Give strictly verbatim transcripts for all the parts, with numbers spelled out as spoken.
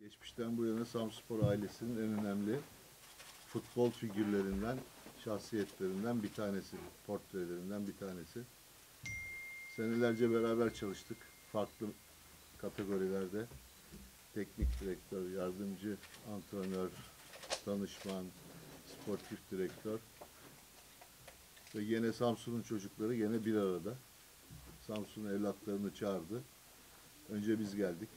Geçmişten bu yana Samspor ailesinin en önemli futbol figürlerinden, şahsiyetlerinden bir tanesi, portrelerinden bir tanesi. Senelerce beraber çalıştık. Farklı kategorilerde. Teknik direktör, yardımcı antrenör, danışman, sportif direktör. Ve yine Samsun'un çocukları yine bir arada. Samsun evlatlarını çağırdı. Önce biz geldik.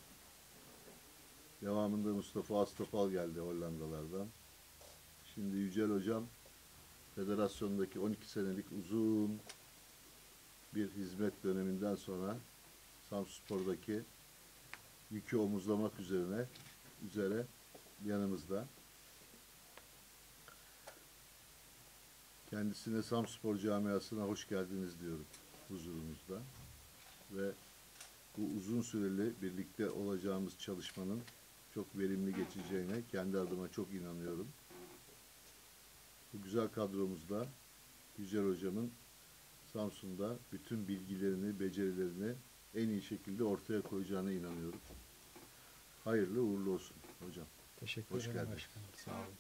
Devamında Mustafa Astapal geldi Hollandalardan. Şimdi Yücel Hocam federasyondaki on iki senelik uzun bir hizmet döneminden sonra Samsunspor'daki yükü omuzlamak üzerine üzere yanımızda. Kendisine Samspor camiasına hoş geldiniz diyorum huzurunuzda. Ve bu uzun süreli birlikte olacağımız çalışmanın çok verimli geçeceğine kendi adıma çok inanıyorum. Bu güzel kadromuzda Yücel Hocam'ın Samsun'da bütün bilgilerini, becerilerini en iyi şekilde ortaya koyacağına inanıyorum. Hayırlı uğurlu olsun hocam. Teşekkür Hoş ederim geldin. başkanım. Sağ olun.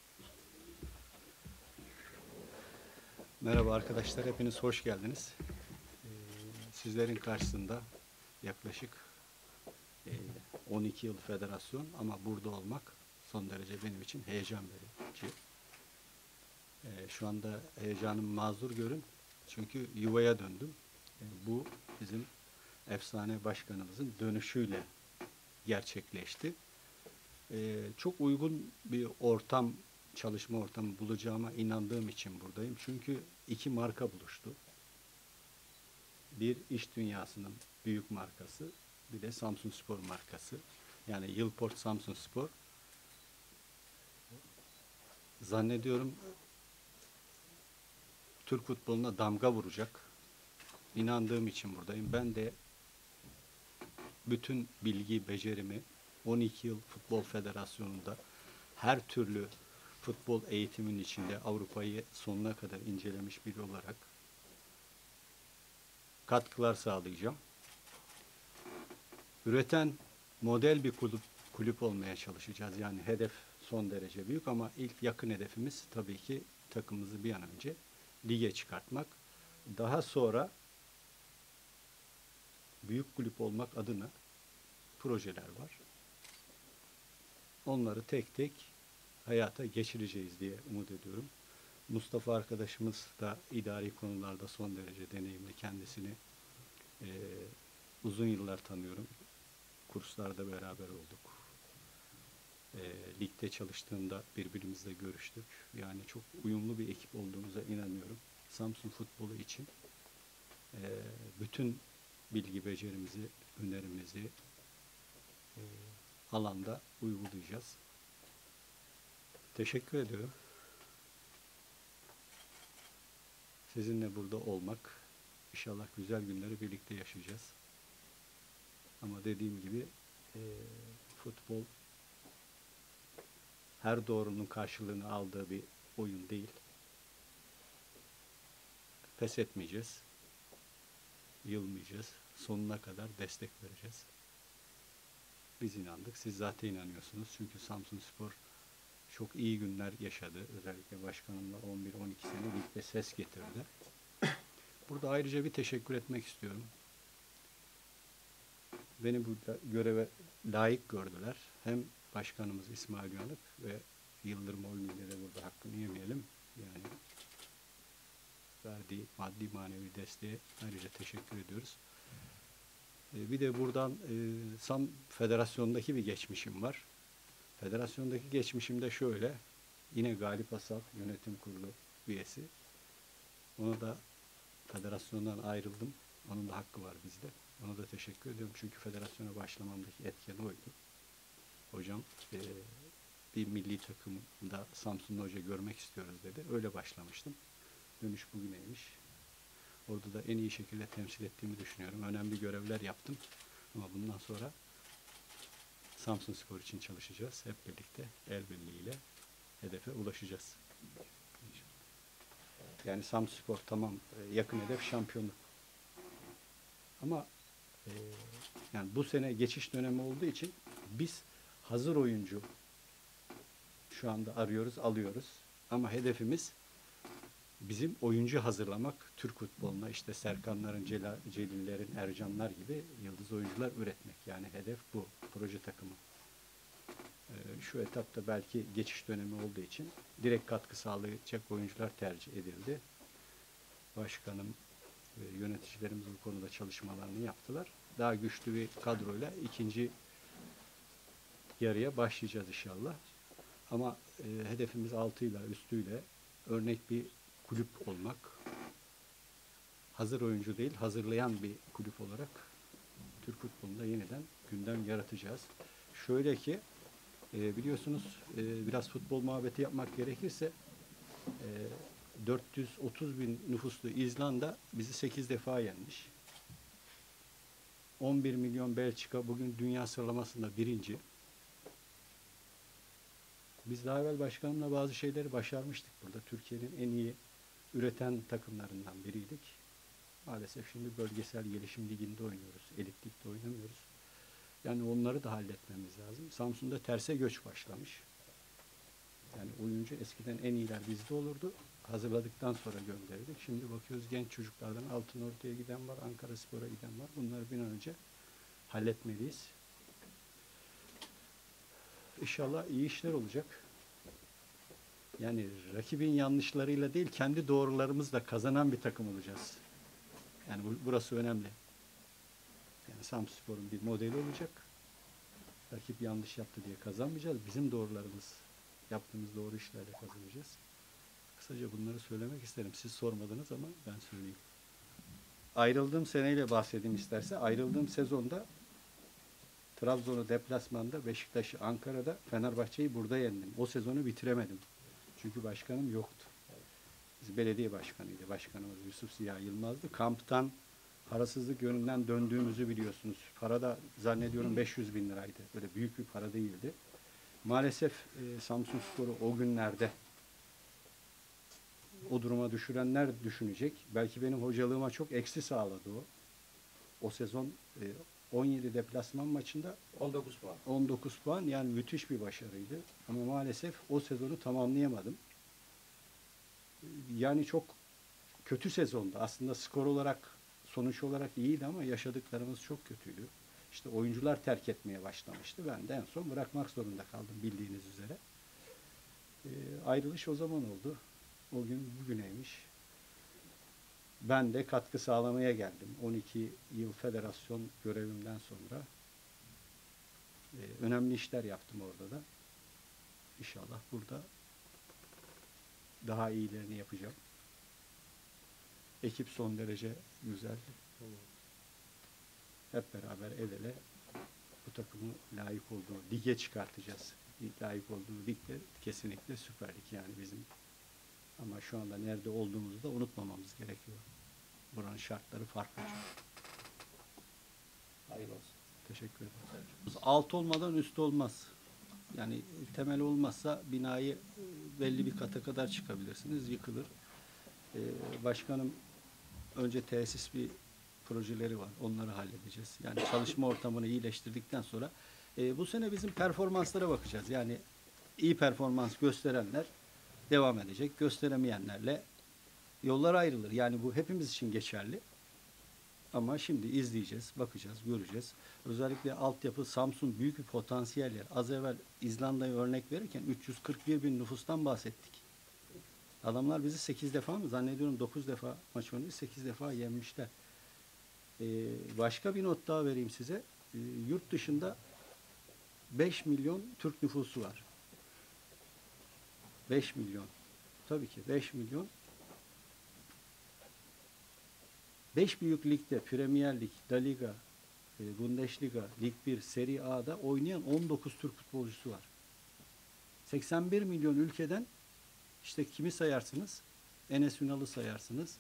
Merhaba arkadaşlar, hepiniz hoş geldiniz. Ee, sizlerin karşısında yaklaşık e, on iki yıl federasyon ama burada olmak son derece benim için heyecan verici. Ee, şu anda heyecanımı mazur görün çünkü yuvaya döndüm. Ee, bu bizim efsane başkanımızın dönüşüyle gerçekleşti. Ee, çok uygun bir ortam, çalışma ortamı bulacağıma inandığım için buradayım. Çünkü iki marka buluştu. Bir iş dünyasının büyük markası, bir de Samsunspor markası. Yani Yılport Samsunspor. Zannediyorum Türk futboluna damga vuracak. İnandığım için buradayım. Ben de bütün bilgi, becerimi on iki yıl Futbol Federasyonu'nda her türlü futbol eğitimin içinde Avrupa'yı sonuna kadar incelemiş biri olarak katkılar sağlayacağım. Üreten model bir kulüp, kulüp olmaya çalışacağız. Yani hedef son derece büyük ama ilk yakın hedefimiz tabii ki takımımızı bir an önce lige çıkartmak. Daha sonra büyük kulüp olmak adına projeler var. Onları tek tek hayata geçireceğiz diye umut ediyorum. Mustafa arkadaşımız da idari konularda son derece deneyimli. Kendisini e, uzun yıllar tanıyorum. Kurslarda beraber olduk. E, ligde çalıştığında birbirimizle görüştük. Yani çok uyumlu bir ekip olduğumuza inanıyorum. Samsun futbolu için e, bütün bilgi becerimizi, önerimizi e, alanda uygulayacağız. Teşekkür ediyorum. Sizinle burada olmak, inşallah güzel günleri birlikte yaşayacağız. Ama dediğim gibi e, futbol her doğrunun karşılığını aldığı bir oyun değil. Pes etmeyeceğiz. Yılmayacağız. Sonuna kadar destek vereceğiz. Biz inandık. Siz zaten inanıyorsunuz. Çünkü Samsunspor çok iyi günler yaşadı. Özellikle başkanımla on bir on iki sene ligde ses getirdi. Burada ayrıca bir teşekkür etmek istiyorum. Beni bu göreve layık gördüler. Hem başkanımız İsmail Uyanık ve Yıldırım Oyuncu'ya da burada hakkını yemeyelim. Yani verdiği maddi manevi desteğe ayrıca teşekkür ediyoruz. Ee, bir de buradan e, Sam Federasyon'daki bir geçmişim var. Federasyondaki geçmişim de şöyle. Yine Galip Asal yönetim kurulu üyesi. Ona da federasyondan ayrıldım. Onun da hakkı var bizde. Ona da teşekkür ediyorum. Çünkü federasyona başlamamdaki etken oydu. Hocam e, bir milli takımda Samsunlu hoca görmek istiyoruz dedi. Öyle başlamıştım. Dönüş bugüneymiş. Orada da en iyi şekilde temsil ettiğimi düşünüyorum. Önemli görevler yaptım. Ama bundan sonra Samsunspor için çalışacağız. Hep birlikte el birliğiyle hedefe ulaşacağız. Yani Samsunspor tamam yakın hedef şampiyonluk. Ama e, yani bu sene geçiş dönemi olduğu için biz hazır oyuncu şu anda arıyoruz, alıyoruz. Ama hedefimiz bizim oyuncu hazırlamak, Türk futboluna işte Serkanların, Cela, Celillerin, Ercanlar gibi yıldız oyuncular üretmek. Yani hedef bu, proje takımı. Ee, şu etapta belki geçiş dönemi olduğu için direkt katkı sağlayacak oyuncular tercih edildi. Başkanım ve yöneticilerimiz bu konuda çalışmalarını yaptılar. Daha güçlü bir kadroyla ikinci yarıya başlayacağız inşallah. Ama e, hedefimiz altıyla, üstüyle örnek bir kulüp olmak. Hazır oyuncu değil, hazırlayan bir kulüp olarak Türk futbolunda yeniden gündem yaratacağız. Şöyle ki, e, biliyorsunuz e, biraz futbol muhabbeti yapmak gerekirse e, dört yüz otuz bin nüfuslu İzlanda bizi sekiz defa yenmiş. on bir milyon Belçika bugün dünya sıralamasında birinci. Biz daha evvel başkanımla bazı şeyleri başarmıştık burada. Türkiye'nin en iyi üreten takımlarından biriydik. Maalesef şimdi bölgesel gelişim liginde oynuyoruz. Elit ligde oynamıyoruz. Yani onları da halletmemiz lazım. Samsun'da terse göç başlamış. Yani oyuncu eskiden en iyiler bizde olurdu. Hazırladıktan sonra gönderirdik. Şimdi bakıyoruz genç çocuklardan Altınordu'ya giden var, Ankaraspor'a giden var. Bunları bir an önce halletmeliyiz. İnşallah iyi işler olacak. Yani rakibin yanlışlarıyla değil, kendi doğrularımızla kazanan bir takım olacağız. Yani bu, burası önemli. Yani Samsunspor'un bir modeli olacak. Rakip yanlış yaptı diye kazanmayacağız. Bizim doğrularımız, yaptığımız doğru işlerle kazanacağız. Kısaca bunları söylemek isterim. Siz sormadınız ama ben söyleyeyim. Ayrıldığım seneyle bahsedeyim isterse. Ayrıldığım sezonda Trabzon'u deplasmanda, Beşiktaş'ı Ankara'da, Fenerbahçe'yi burada yendim. O sezonu bitiremedim. Çünkü başkanım yoktu. Biz belediye başkanıydı. Başkanımız Yusuf Ziya Yılmaz'dı. Kamptan parasızlık yönünden döndüğümüzü biliyorsunuz. Para da zannediyorum beş yüz bin liraydı. Böyle büyük bir para değildi. Maalesef e, Samsunspor'u o günlerde o duruma düşürenler düşünecek. Belki benim hocalığıma çok eksi sağladı o. O sezon e, on yedi deplasman maçında on dokuz puan. on dokuz puan, yani müthiş bir başarıydı. Ama maalesef o sezonu tamamlayamadım. Yani çok kötü sezondu. Aslında skor olarak, sonuç olarak iyiydi ama yaşadıklarımız çok kötüydü. İşte oyuncular terk etmeye başlamıştı. Ben de en son bırakmak zorunda kaldım bildiğiniz üzere. E, ayrılış o zaman oldu. O gün bugüneymiş. Ben de katkı sağlamaya geldim. on iki yıl federasyon görevimden sonra e, önemli işler yaptım orada da. İnşallah burada daha iyilerini yapacağım. Ekip son derece güzel. Hep beraber el ele bu takımı layık olduğu lige çıkartacağız. Layık olduğu lig de kesinlikle Süper Lig yani bizim. Ama şu anda nerede olduğumuzu da unutmamamız gerekiyor. Buranın şartları farklı. Hayırlı olsun. Teşekkür ederim. Alt olmadan üst olmaz. Yani temel olmazsa binayı belli bir kata kadar çıkabilirsiniz. Yıkılır. Ee, başkanım önce tesis bir projeleri var. Onları halledeceğiz. Yani çalışma ortamını iyileştirdikten sonra e, bu sene bizim performanslara bakacağız. Yani iyi performans gösterenler devam edecek. Gösteremeyenlerle yollar ayrılır. Yani bu hepimiz için geçerli. Ama şimdi izleyeceğiz, bakacağız, göreceğiz. Özellikle altyapı, Samsun büyük bir potansiyel yer. Az evvel İzlanda'ya örnek verirken üç yüz kırk bir bin nüfustan bahsettik. Adamlar bizi sekiz defa mı? Zannediyorum dokuz defa maç oynadı, sekiz defa yenmişler. Ee, başka bir not daha vereyim size. Ee, yurt dışında beş milyon Türk nüfusu var. beş milyon. Tabii ki beş milyon. beş büyük ligde Premier Lig, La Liga, Bundesliga, Lig bir, Serie A'da oynayan on dokuz Türk futbolcusu var. seksen bir milyon ülkeden işte kimi sayarsınız? Enes Ünal'ı sayarsınız.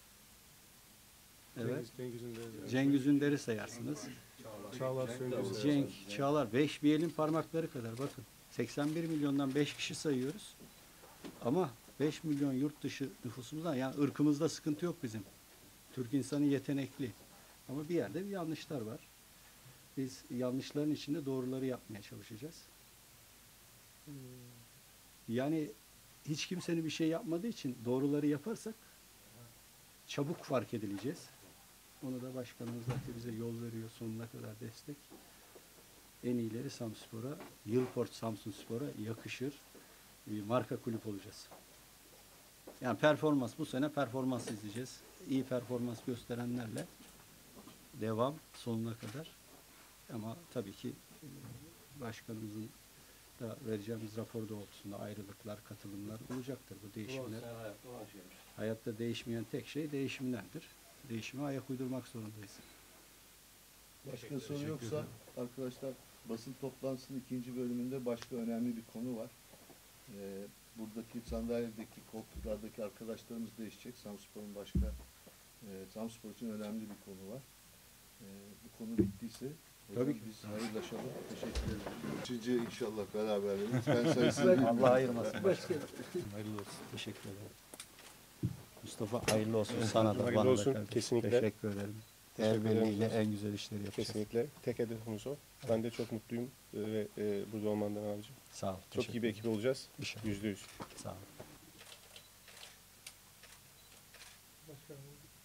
Evet. Cengiz Ünder'i. Cengiz Ünder'i sayarsınız. Çağlar Söngüz'ü. Cenk, Çağlar. Beş bir elin parmakları kadar bakın. seksen bir milyondan beş kişi sayıyoruz. Ama beş milyon yurt dışı nüfusumuzdan, yani ırkımızda sıkıntı yok bizim. Türk insanı yetenekli. Ama bir yerde bir yanlışlar var. Biz yanlışların içinde doğruları yapmaya çalışacağız. Ee, Yani hiç kimsenin bir şey yapmadığı için doğruları yaparsak çabuk fark edileceğiz. Onu da başkanımız zaten bize yol veriyor, sonuna kadar destek. En iyileri Samspor'a, Yılport Samsunspor'a yakışır bir marka kulüp olacağız. Yani performans, bu sene performans izleyeceğiz. İyi performans gösterenlerle devam sonuna kadar. Ama tabii ki e, başkanımızın da vereceğimiz rapor doğrultusunda ayrılıklar, katılımlar olacaktır. Bu değişimler. Hayatta değişmeyen tek şey değişimlerdir. Değişime ayak uydurmak zorundayız. Başka soru yoksa arkadaşlar, basın toplantısının ikinci bölümünde başka önemli bir konu var. Ee, buradaki sandalyedeki koltuklardaki arkadaşlarımız değişecek. Samspor'un başka e, Samspor için önemli bir konu var. Ee, bu konu bittiyse hocam Tabii ki. biz hayırlaşalım. Teşekkür ederim. Üçüncü inşallah beraberliğimiz. Ben sayısını Allah ayırmasın. Başkanım. Hayırlı olsun. Teşekkür ederim. Mustafa hayırlı olsun sana da. Hayırlı bana da olsun. kardeşim. Kesinlikle. Teşekkür ederim. Teşekkür El ederim. birliğiyle en güzel işleri yapacağız. Kesinlikle. Tek hedefimiz o. Ben de çok mutluyum e, ve e, burada olmandan abicim. Sağ ol. Çok teşekkür iyi bir ekip olacağız. İnşallah. Yüzde yüz. Sağ ol. Başkanım.